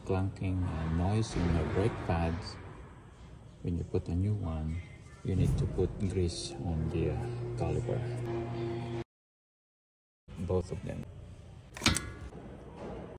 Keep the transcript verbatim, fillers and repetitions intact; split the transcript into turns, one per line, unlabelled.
clunking uh, noise in your brake pads, when you put a new one, you need to put grease on the uh, caliper, both of them.